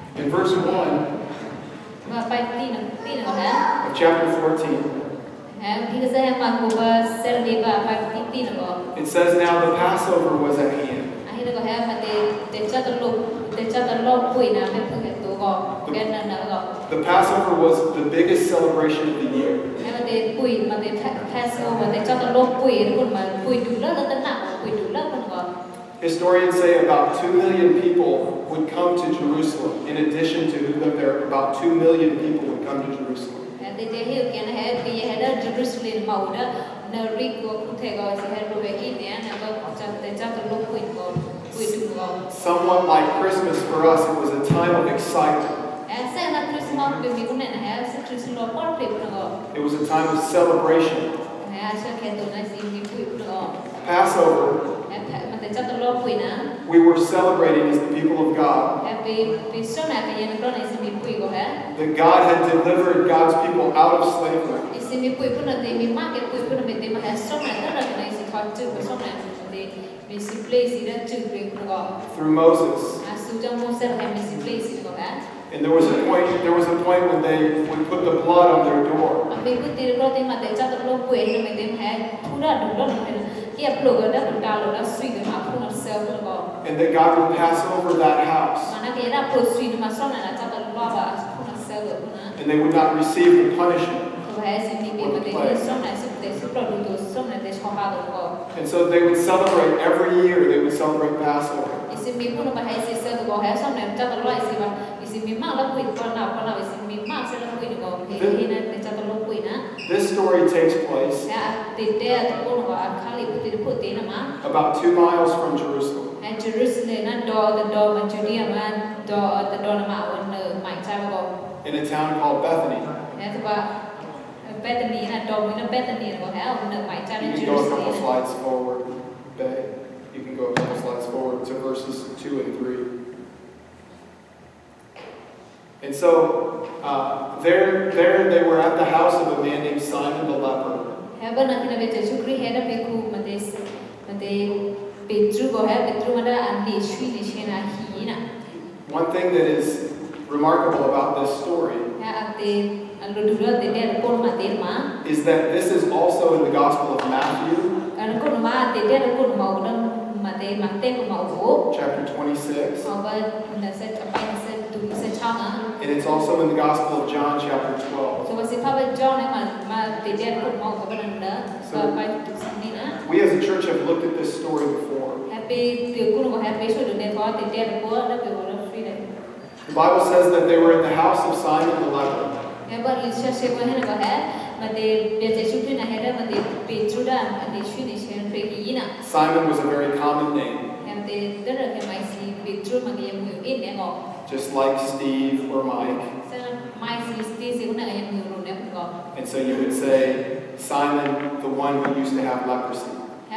In verse 1 of chapter 14, it says, now the Passover was at hand. The Passover was the biggest celebration of the year. Historians say about 2 million people would come to Jerusalem. In addition to who lived there, about 2 million people would come to Jerusalem. Somewhat like Christmas for us, it was a time of excitement. It was a time of celebration. Passover, we were celebrating as the people of God. That God had delivered God's people out of slavery. Through Moses. And there was a point when they would put the blood on their door. And that God would pass over that house. And they would not receive the punishment. And so they would celebrate every year, they would celebrate Passover. This story takes place about 2 miles from Jerusalem. In a town called Bethany. You can go a couple slides forward, Bay. You can go a couple slides forward to verses 2 and 3. And so, there they were at the house of a man named Simon the leper. One thing that is remarkable about this story is that this is also in the Gospel of Matthew, chapter 26, and it's also in the Gospel of John, chapter 12. So we as a church have looked at this story before. The Bible says that they were at the house of Simon the leper. Simon was a very common name. Just like Steve or Mike. And so you would say, Simon, the one who used to have leprosy.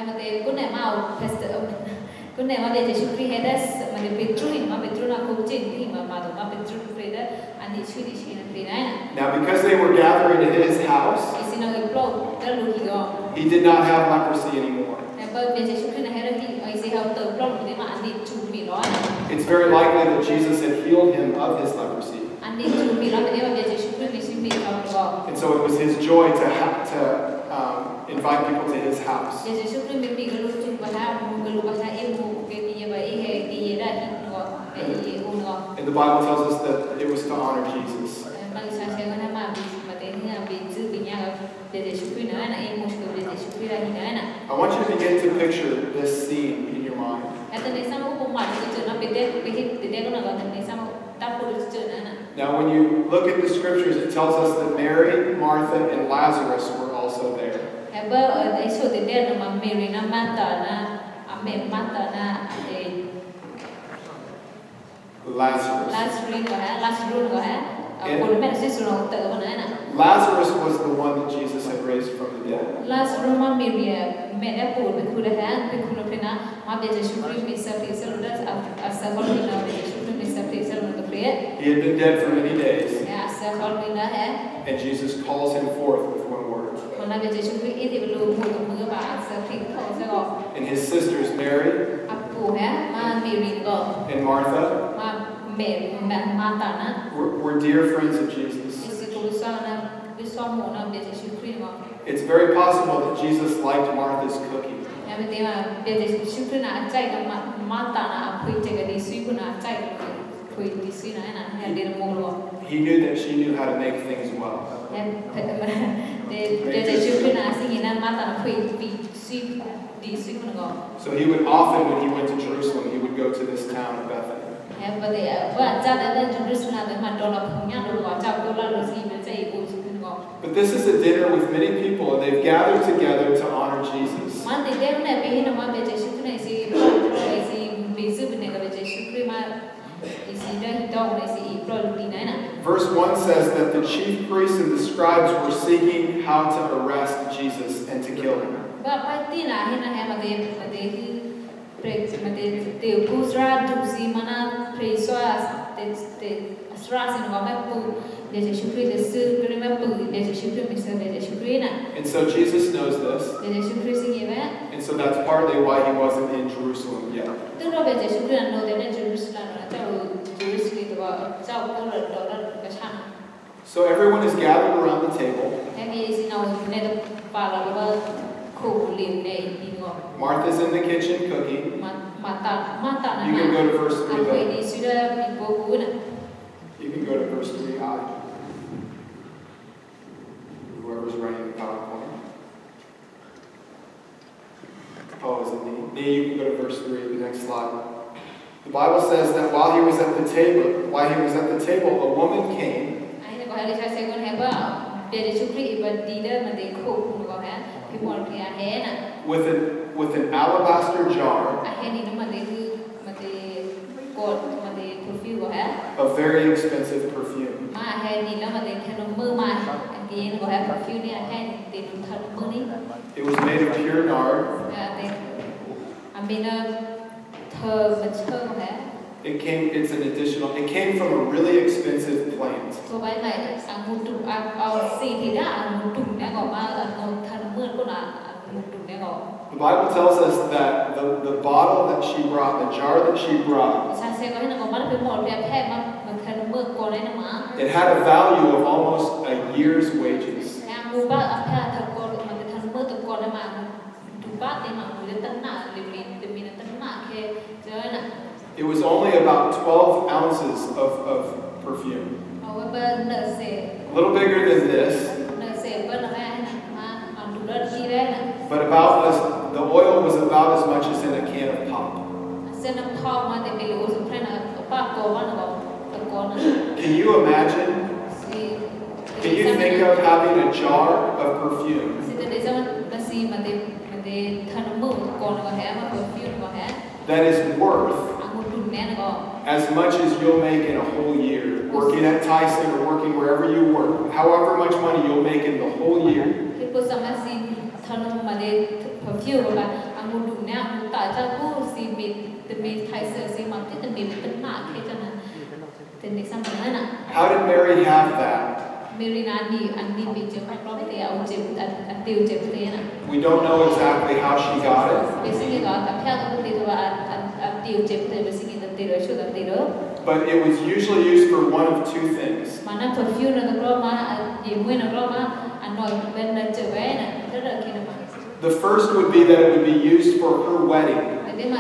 Now, because they were gathering at his house, he did not have leprosy anymore. It's very likely that Jesus had healed him of his leprosy. And so it was his joy to invite people to his house. And the Bible tells us that it was to honor Jesus. I want you to begin to picture this scene in your mind. Now, when you look at the scriptures, it tells us that Mary, Martha, and Lazarus were also there. Lazarus was the one that Jesus had raised from the dead. He had been dead for many days. And Jesus calls him forth with one word. And his sisters Mary and Martha We're dear friends of Jesus. It's very possible that Jesus liked Martha's cooking. He knew that she knew how to make things well. So he would often, when he went to Jerusalem, he would go to this town of Bethany. But this is a dinner with many people, and they've gathered together to honor Jesus. Verse 1 says that the chief priests and the scribes were seeking how to arrest Jesus and to kill him. And so Jesus knows this. And so that's partly why he wasn't in Jerusalem yet. So everyone is gathered around the table. Martha's in the kitchen cooking. You can go to verse 3. You can go to verse 3i. Whoever's running the PowerPoint. Oh, is it me? Nee, you can go to verse 3, the next slide. The Bible says that while he was at the table, a woman came. With an alabaster jar of very expensive perfume. It was made of pure nard. It came from a really expensive plant. The Bible tells us that the bottle that she brought, the jar that she brought, it had a value of almost a year's wages. It was only about 12 ounces of perfume. A little bigger than this. But the oil was about as much as in a can of pop. Can you imagine? Can you think of having a jar of perfume that is worth as much as you'll make in a whole year, working at Tyson or working wherever you work, however much money you'll make in the whole year? How did Mary have that? We don't know exactly how she got it. But it was usually used for one of two things. The first would be that it would be used for her wedding.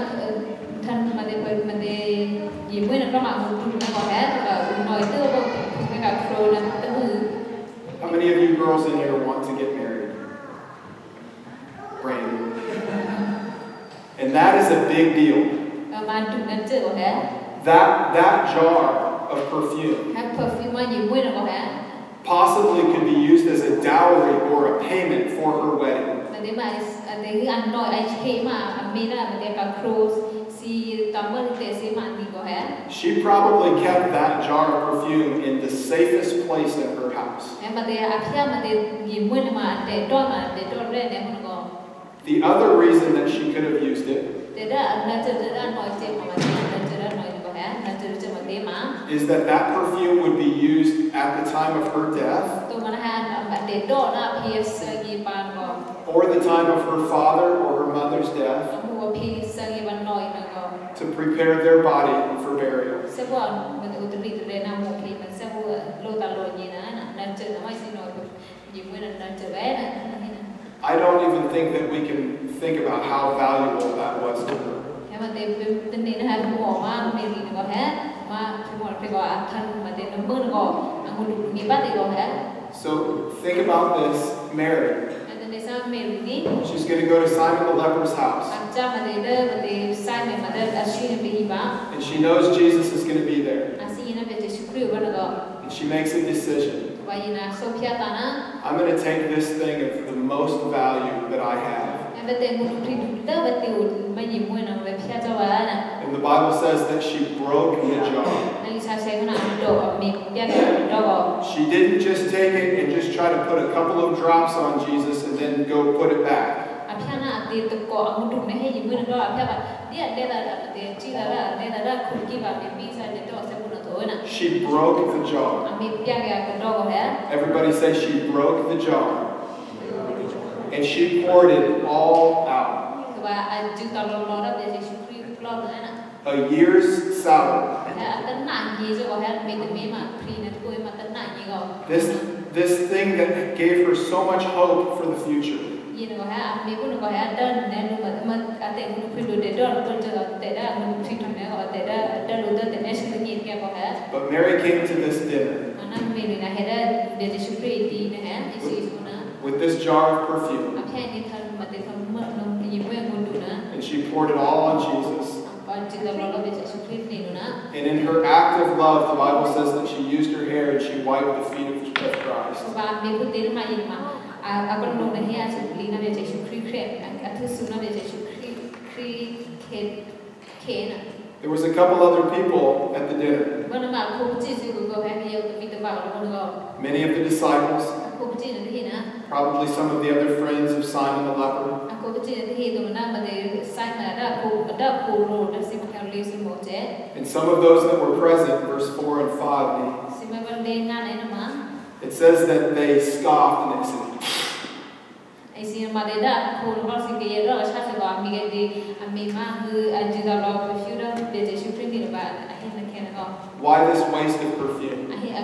How many of you girls in here want to get married? Brandon. And that is a big deal. That jar of perfume possibly could be used as a dowry or a payment for her wedding. She probably kept that jar of perfume in the safest place in her house. The other reason that she could have used it is that perfume would be used at the time of her death, or the time of her father or her mother's death, to prepare their body for burial. I don't even think that we can think about how valuable that was to her. So think about this, Mary. She's going to go to Simon the leper's house. And she knows Jesus is going to be there. And she makes a decision. I'm going to take this thing of the most value that I have. And the Bible says that she broke the jar. She didn't just take it and just try to put a couple of drops on Jesus and then go put it back. She broke the jar. Everybody say she broke the jar. And she poured it all out. A year's salary. This thing that gave her so much hope for the future. But Mary came to this dinner with this jar of perfume. And she poured it all on Jesus. And in her act of love, the Bible says that she used her hair and she wiped the feet of Christ. There was a couple other people at the dinner. Many of the disciples. Probably some of the other friends of Simon the leper. And some of those that were present, verse 4 and 5, it says that they scoffed and they said, why this waste of perfume?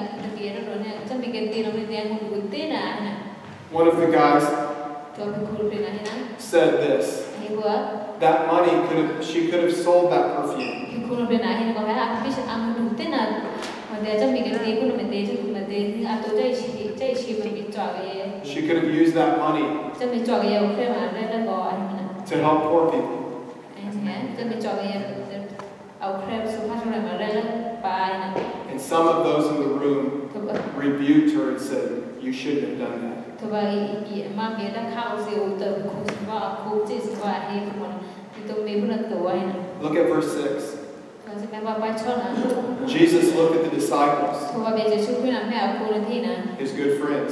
One of the guys said this, that money she could have sold that perfume. She could have used that money to help poor people. And some of those in the room rebuked her and said, you shouldn't have done that. Look at verse 6. Jesus looked at the disciples, his good friends,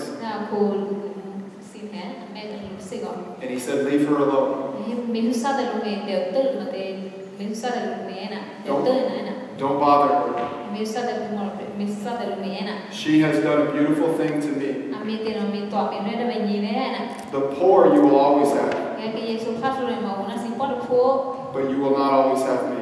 and he said, leave her alone. Don't bother her. She has done a beautiful thing to me. The poor you will always have, but you will not always have me.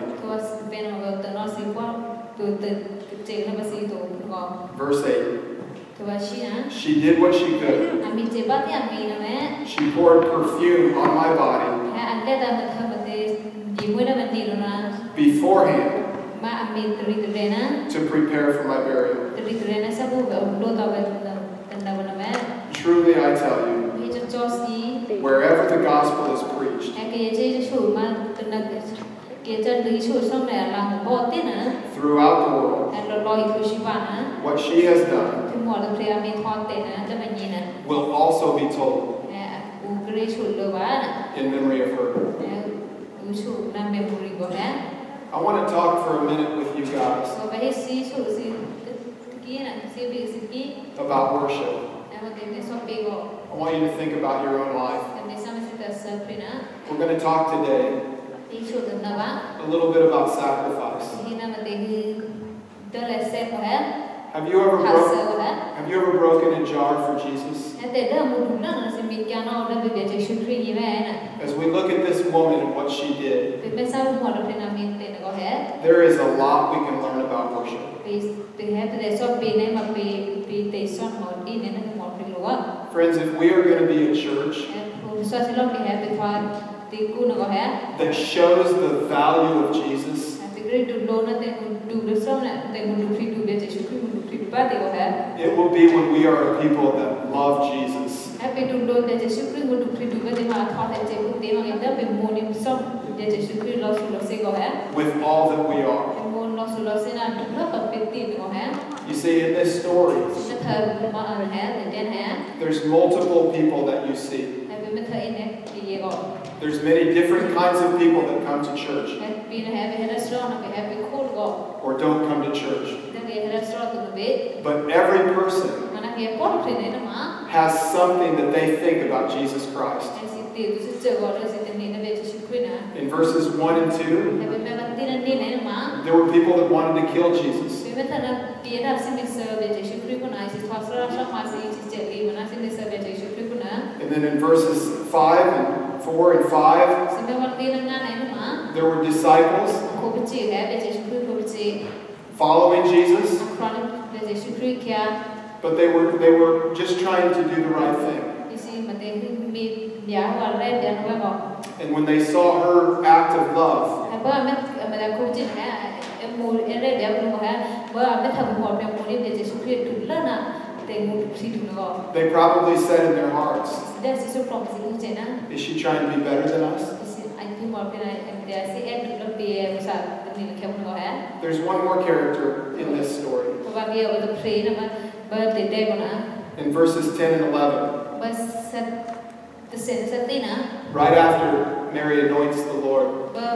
Verse 8. She did what she could. She poured perfume on my body beforehand to prepare for my burial. Truly I tell you, wherever the gospel is preached, throughout the world, what she has done will also be told in memory of her. I want to talk for a minute with you guys about worship. I want you to think about your own life. We're going to talk today a little bit about sacrifice. Have you ever broken a jar for Jesus? As we look at this woman and what she did, there is a lot we can learn about worship. Friends, if we are going to be a church that shows the value of Jesus, it will be when we are a people that love Jesus. With all that we are. You see, in this story, there's multiple people that you see. There's many different kinds of people that come to church or don't come to church. But every person has something that they think about Jesus Christ. In verses 1 and 2, there were people that wanted to kill Jesus. And then in verses 4 and 5, there were disciples following Jesus, but they were just trying to do the right thing. And when they saw her act of love, they probably said in their hearts, is she trying to be better than us? There's one more character in this story. In verses 10 and 11, right after Mary anoints the Lord,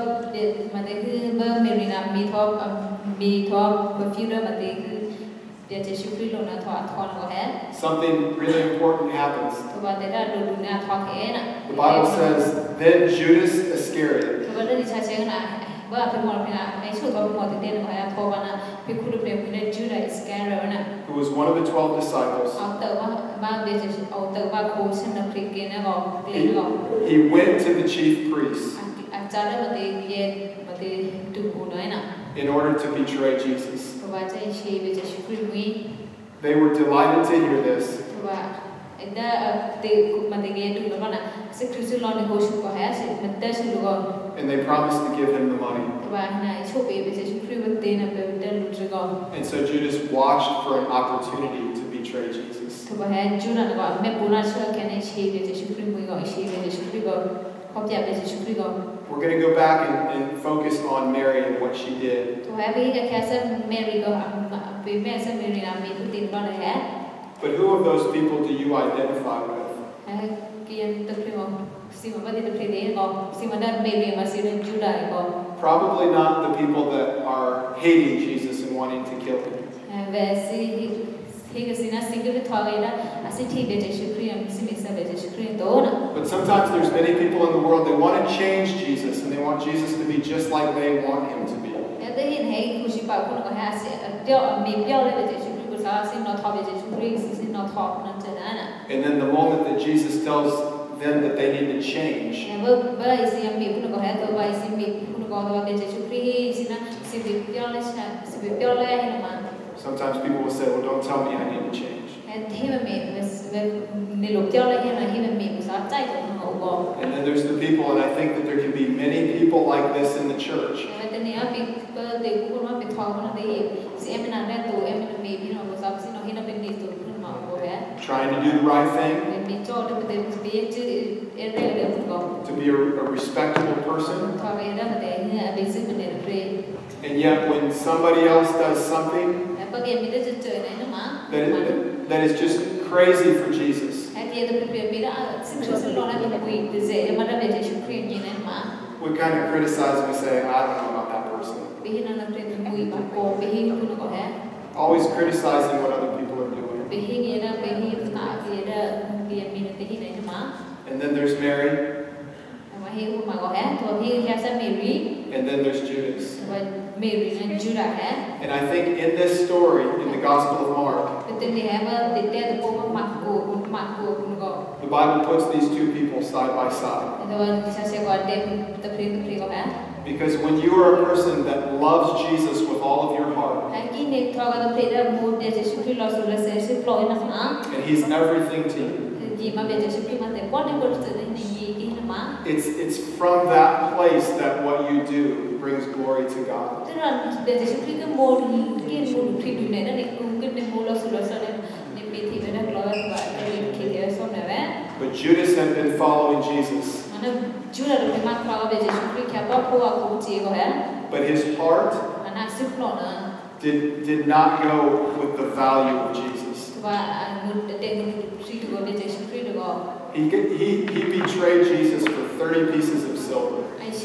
something really important happens. The Bible says, then Judas Iscariot, who was one of the 12 disciples, he went to the chief priests in order to betray Jesus. They were delighted to hear this. And they promised to give him the money. And so Judas watched for an opportunity to betray Jesus. We're going to go back and focus on Mary and what she did. But who of those people do you identify with? Probably not the people that are hating Jesus and wanting to kill him. But sometimes there's many people in the world that want to change Jesus and they want Jesus to be just like they want him to be. And then the moment that Jesus tells them that they need to change, sometimes people will say, well, don't tell me I need to change. And then there's the people, and I think that there can be many people like this in the church. Trying to do the right thing, to be a respectable person, and yet when somebody else does something that is just crazy for Jesus, we kind of criticize and we say, I don't know about that person. Always criticizing what other people are doing. And then there's Mary. And then there's Judas. And I think in this story, in the Gospel of Bible puts these two people side by side. Because when you are a person that loves Jesus with all of your heart, and He's everything to you, it's from that place that what you do brings glory to God. But Judas had been following Jesus. But his heart did not go with the value of Jesus. He betrayed Jesus for 30 pieces of silver.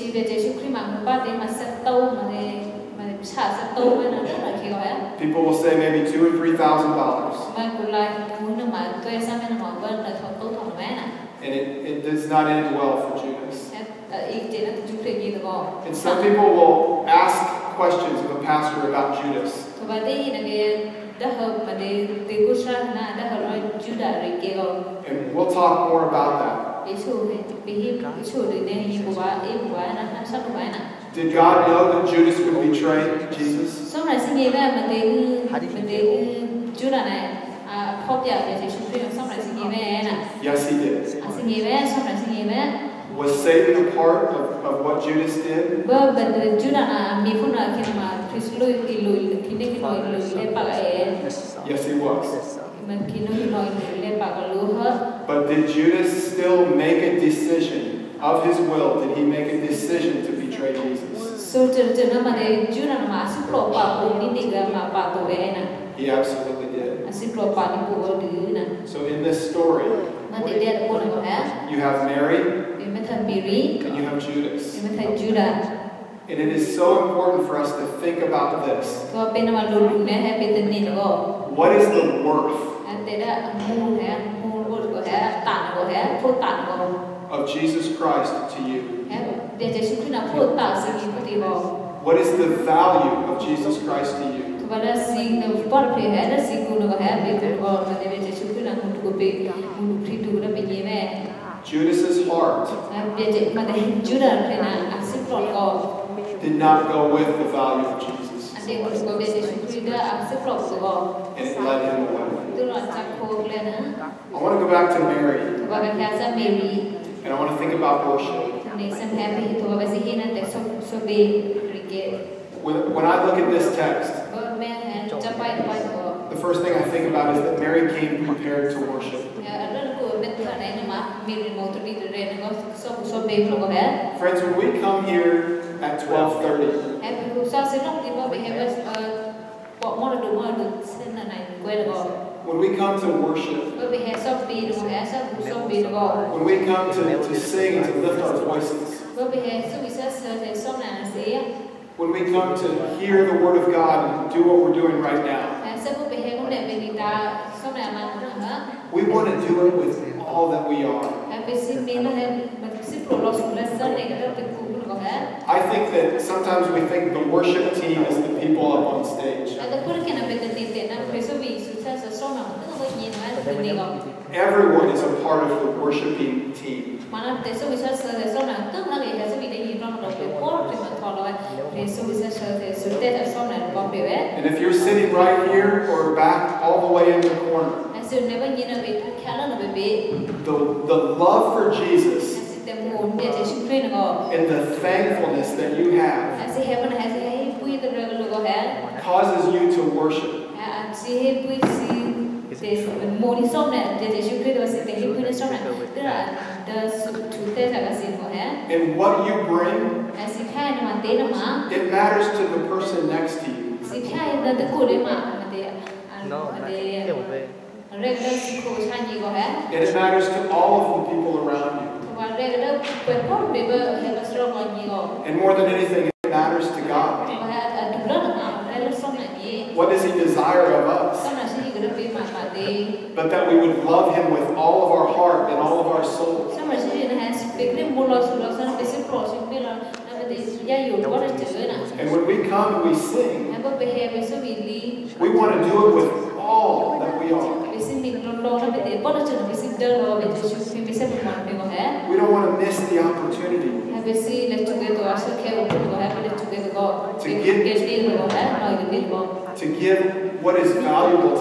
People will say maybe $2,000 or $3,000. And it does not end well for Judas. And some people will ask questions of a pastor about Judas. And we'll talk more about that. Did God know that Judas would betray Jesus? Yes, he did. Was Satan a part of what Judas did? Yes, he was. But did Judas still make a decision of his will? Did he make a decision to betray Jesus? He absolutely did. So in this story, you have Mary and you have Judas. And it is so important for us to think about this. What is the worth of Jesus Christ to you? What is the value of Jesus Christ to you? Judas's heart did not go with the value of Jesus. And it led him away. I want to go back to Mary. And I want to think about worship. When I look at this text, the first thing I think about is that Mary came prepared to worship. Friends, when we come here at 12:30, when we come to worship, when we come to sing, to lift our voices, when we come to hear the Word of God and do what we're doing right now, we want to do it with all that we are. I think that sometimes we think the worship team is the people up on stage. Everyone is a part of the worshiping team. And if you're sitting right here or back all the way in the corner, the love for Jesus and the thankfulness that you have causes you to worship. And what you bring, it matters to the person next to you. And it matters to all of the people around you. And more than anything, it matters to God. What does He desire of us? But that we would love Him with all of our heart and all of our soul. And when we come and we sing, we want to do it with all that we are.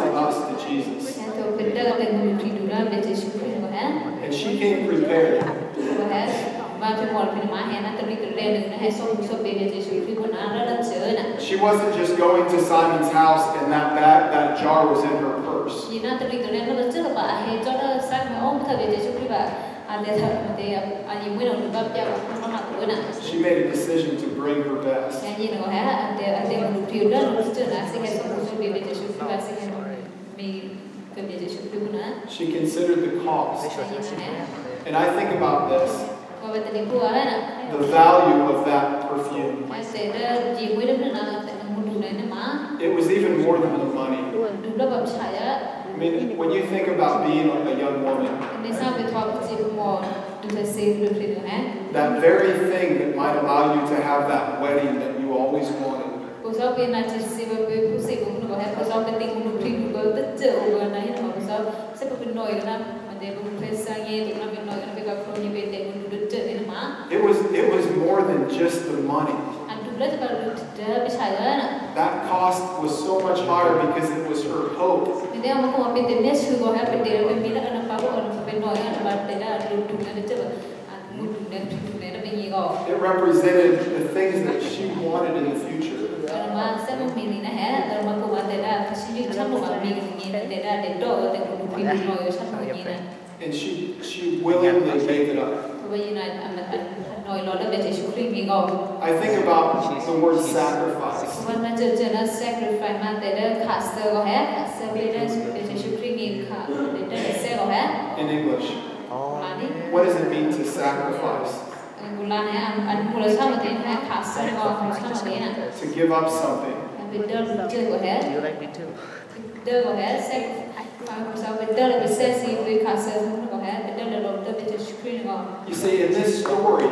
introducing us to Jesus. And she came prepared. She wasn't just going to Simon's house and that jar was in her purse. She made a decision to bring her best. She considered the cost. And I think about this, the value of that perfume. It was even more than the money. I mean, when you think about being a young woman, that very thing that might allow you to have that wedding that you always wanted. It was more than just the money. That cost was so much higher because it was her hope. It represented the things that she wanted in the future. And she willingly gave it up. I think about the word sacrifice. In English, what does it mean to sacrifice? To give up something. Do you like me too? You see, in this story,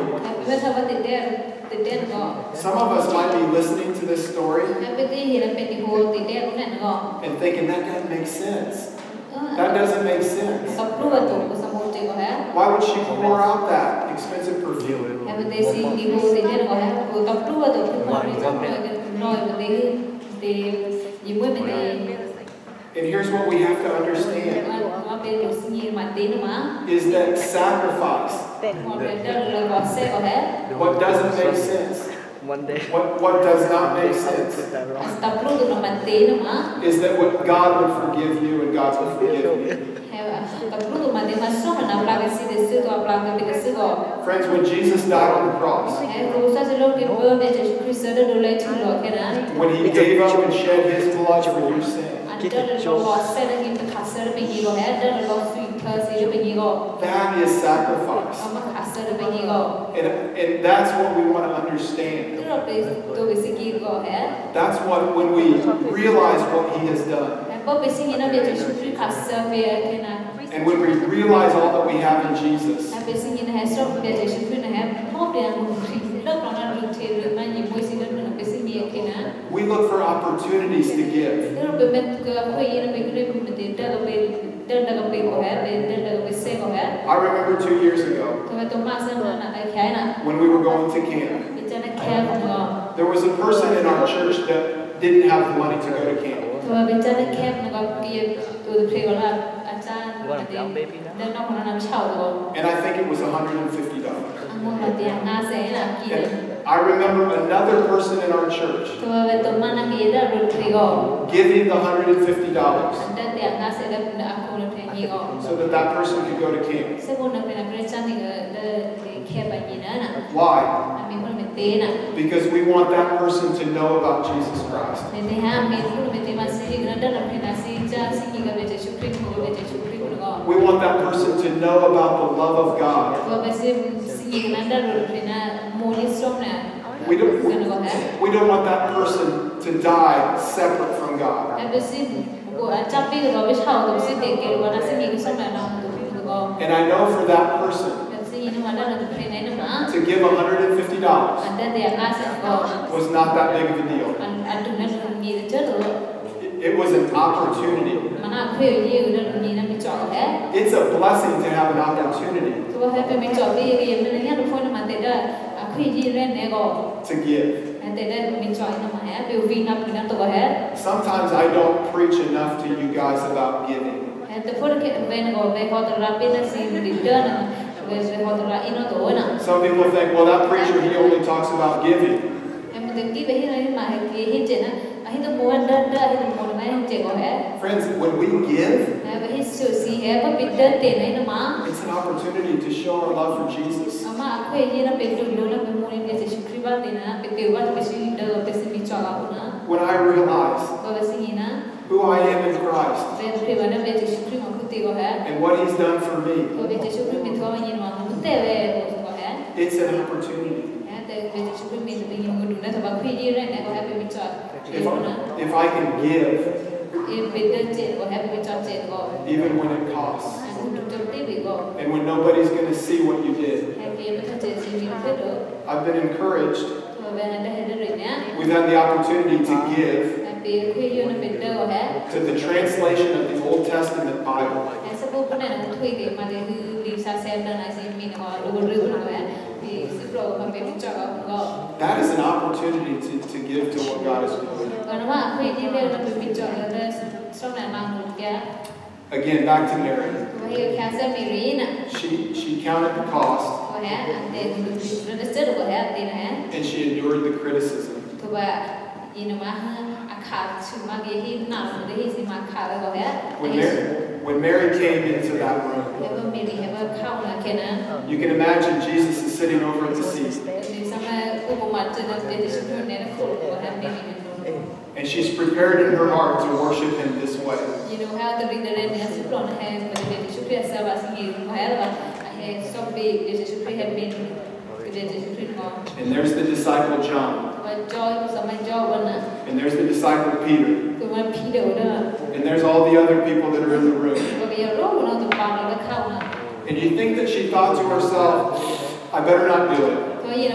some of us might be listening to this story and thinking that doesn't make sense. That doesn't make sense. Why would she pour out that expensive perfume? And here's what we have to understand, is that sacrifice, what doesn't make sense, what does not make sense, is that what God would forgive you and God would forgive me. Friends, when Jesus died on the cross, when he gave up and shed his blood for your sin, that is sacrifice. And that's what we want to understand. That's what, when we realize what he has done. And when we realize all that we have in Jesus, we look for opportunities to give. I remember 2 years ago, when we were going to camp, there was a person in our church that didn't have the money to go to camp. And I think it was $150. And I remember another person in our church giving the $150 so that person could go to camp. Why? Because we want that person to know about Jesus Christ. We want that person to know about the love of God. We don't want that person to die separate from God. And I know for that person to give $150 was not that big of a deal. It was an opportunity. It's a blessing to have an opportunity to give. Sometimes I don't preach enough to you guys about giving. Some people think, well, that preacher, he only talks about giving. Friends, when we give, it's an opportunity to show our love for Jesus. When I realize who I am in Christ and what He's done for me, it's an opportunity. If I can give, even when it costs, and when nobody's going to see what you did, I've been encouraged. We've had the opportunity to give to the translation of the Old Testament Bible. That is an opportunity to give to what God is doing. Again, back to Mary. She counted the cost, and she endured the criticism. When Mary came into that room, you can imagine Jesus is sitting over at the seat. And she's prepared in her heart to worship Him this way. And there's the disciple John. And there's the disciple Peter. And there's all the other people that are in the room. And you think that she thought to herself, I better not do it.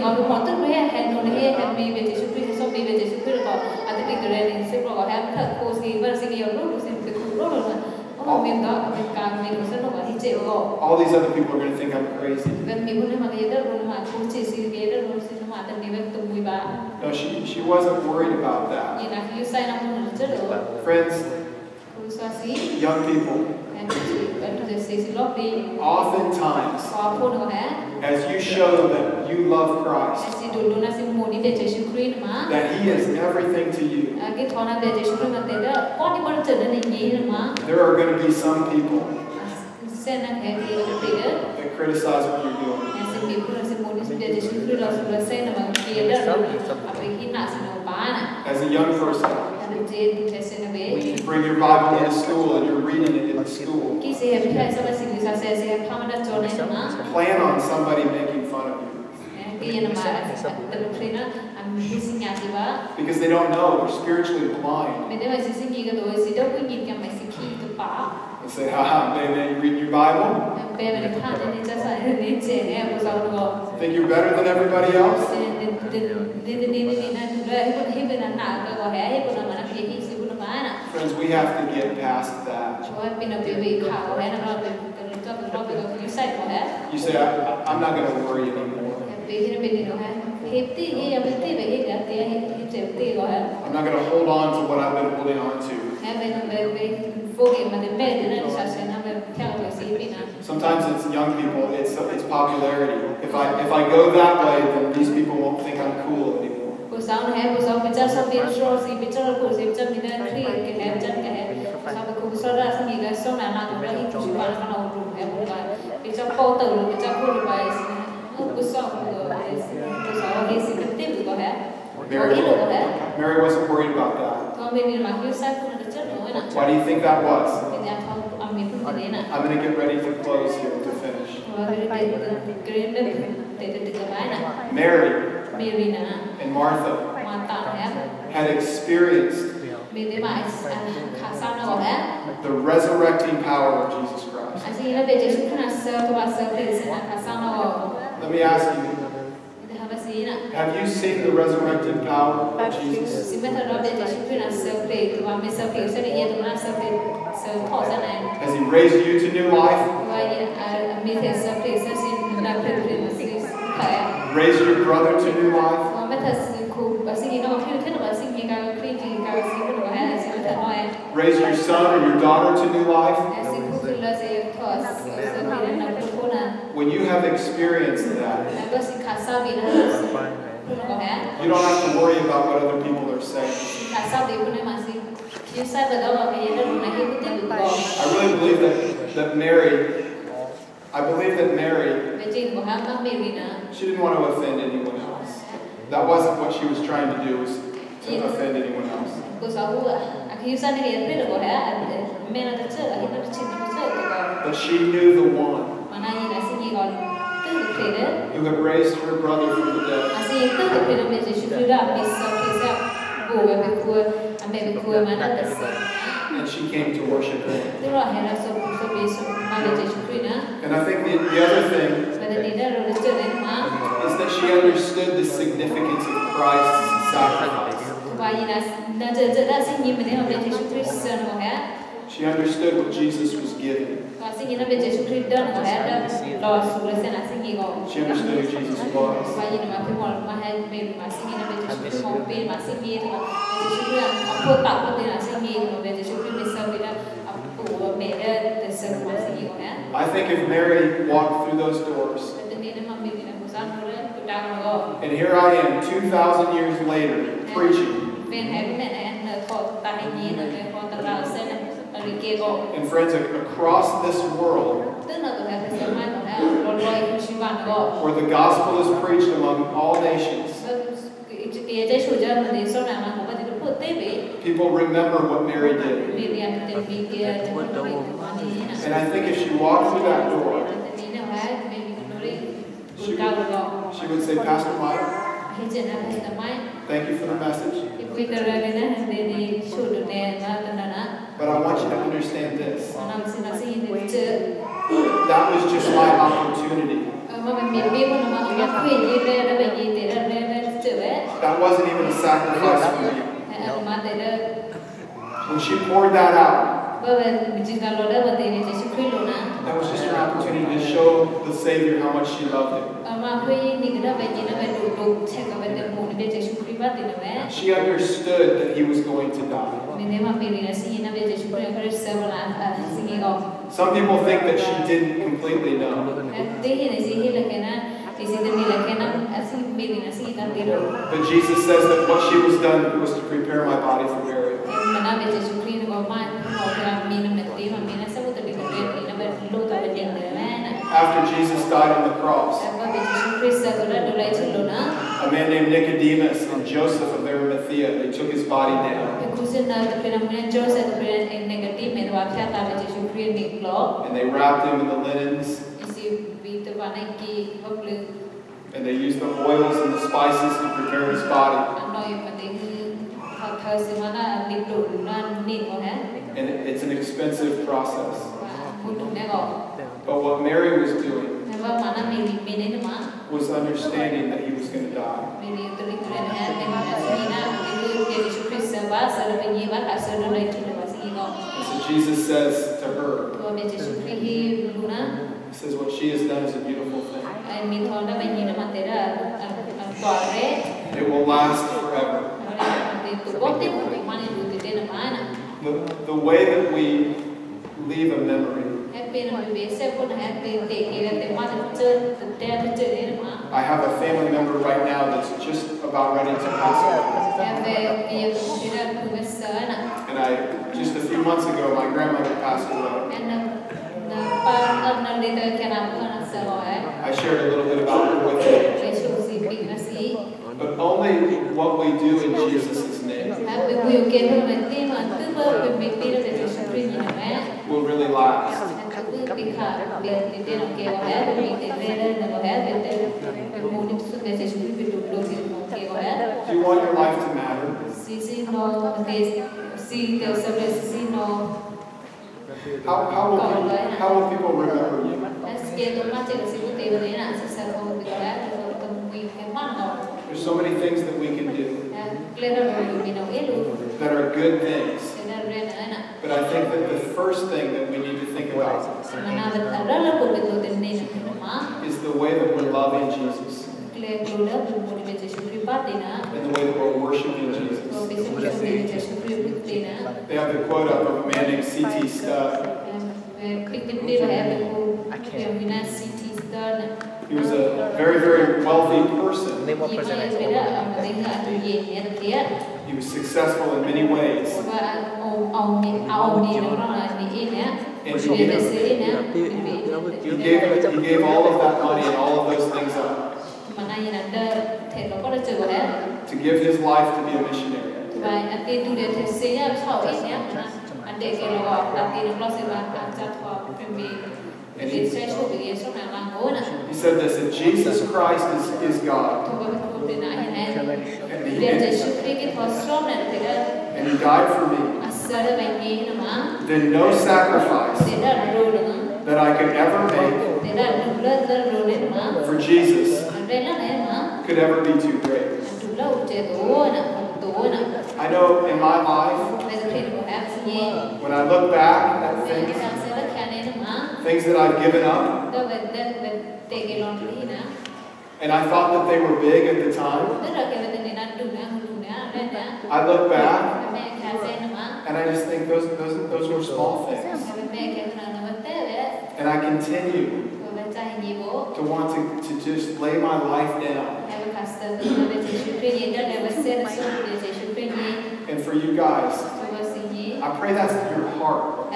All these other people are going to think I'm crazy. No, she wasn't worried about that. Friends, young people, oftentimes, as you show that you love Christ, that He is everything to you, there are going to be some people that criticize what you're doing. As a young person, you bring your Bible into school and you're reading it in school. Plan on somebody making fun of you. Because they don't know, they're spiritually blind. They say, haha, man, you reading your Bible? Think you're better than everybody else? Friends, we have to get past that. You say, I'm not going to worry anymore. I'm not going to hold on to what I've been holding on to. Sometimes it's young people, it's popularity. If I go that way, then these people won't think I'm cool anymore. Mary wasn't worried about that. Why do you think that was? I'm going to get ready to close here to finish. Mary and Martha had experienced the resurrecting power of Jesus Christ. Let me ask you, have you seen the resurrecting power of Jesus? Has He raised you to new life? Raised your brother to new life? raise your son or your daughter to new life, when you have experienced that, you don't have to worry about what other people are saying. I really believe that Mary, she didn't want to offend anyone else. That wasn't what she was trying to do, was to offend anyone else. But she knew the one who had raised her brother from the dead. And she came to worship him. And I think the other thing is that she understood the significance of Christ's sacrifice. She understood what Jesus was giving. She understood who Jesus was. I think if Mary walked through those doors, and here I am 2,000 years later preaching, and friends, across this world, where the gospel is preached among all nations, people remember what Mary did. And I think if she walked through that door, she would say, Pastor Mike, thank you for the message. But I want you to understand this. That was just my opportunity. That wasn't even a sacrifice for me. When she poured that out, that was just her opportunity to show the Savior how much she loved him. She understood that he was going to die. Some people think that she didn't completely know. But Jesus says that what she was done was to prepare my body for burial. After Jesus died on the cross, a man named Nicodemus and Joseph of Arimathea, they took his body down. And they wrapped him in the linens. And they used the oils and the spices to prepare his body. And it's an expensive process. But what Mary was doing was understanding that he was going to die. And so Jesus says to her, he says, what she has done is a beautiful thing. It will last forever. The way that we leave a memory, I have a family member right now that's just about ready to pass away. And just a few months ago, my grandmother passed away. I shared a little bit about her with you. But only what we do in Jesus' name will really last. Do you want your life to matter? How will people remember you? There's so many things that we can do that are good things. But I think that the first thing that we need to think about is the way that we're loving Jesus. the way that we're worshiping Jesus. They have the quote up of a man named C.T. Studd. He was a very, very wealthy person. He was successful in many ways. And he gave all of that money and all of those things up to give his life to be a missionary. And he said this, that Jesus Christ is God. And he died for me. Then no sacrifice that I could ever make for Jesus could ever be too great. I know in my life, when I look back at things that I've given up, and I thought that they were big at the time, I look back and I just think those were small things. And I continue to want to just lay my life down. And for you guys, I pray that's your heart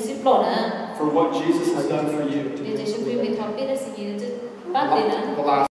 for what Jesus has done for you. The last